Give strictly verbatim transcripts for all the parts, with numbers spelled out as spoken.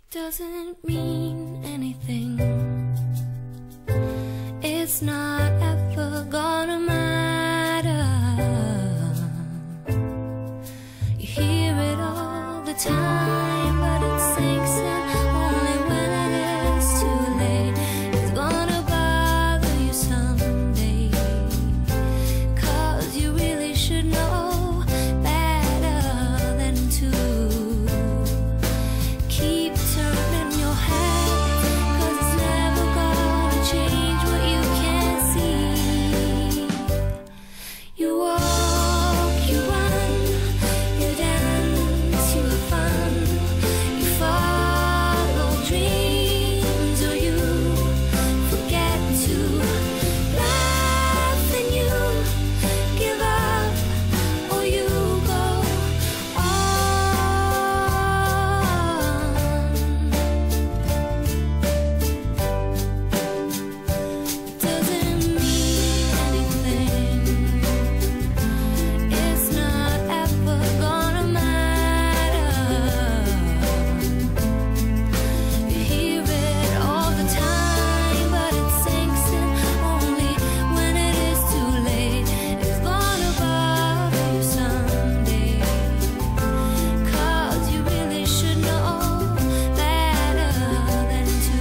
doesn't mean anything. It's not ever gonna matter. You hear it all the time, but it sinks in only when it is too late. It's gonna bother you someday, 'cause you really should know better than to keep turning your head, 'cause it's never gonna change what you can't see. You walk, you run, you dance, you have fun, you follow dreams, or you forget to laugh, and you give up, or you go on. Doesn't mean anything. It's not ever gonna matter. You hear it all the time, but it sinks in only when it is too late. It's gonna bother you someday, 'cause you really should know better than to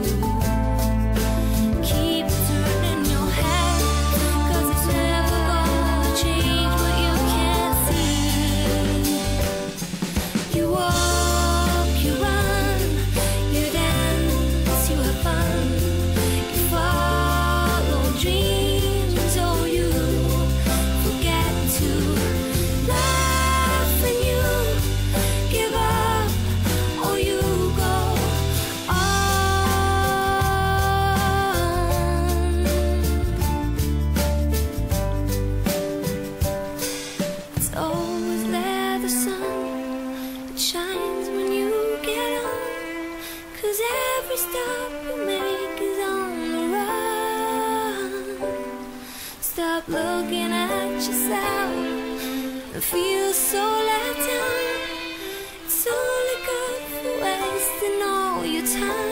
keep turning your head, 'cause it's never gonna change what you can't see. You walk, you run, you dance, you have fun, you follow dreams, or you forget to laugh, and you give up, or you go on. It's always there, the sun, it shines when you get on, 'cause every stop you make is on the run. Stop looking at yourself and feel so let down. It's only good for wasting all your time.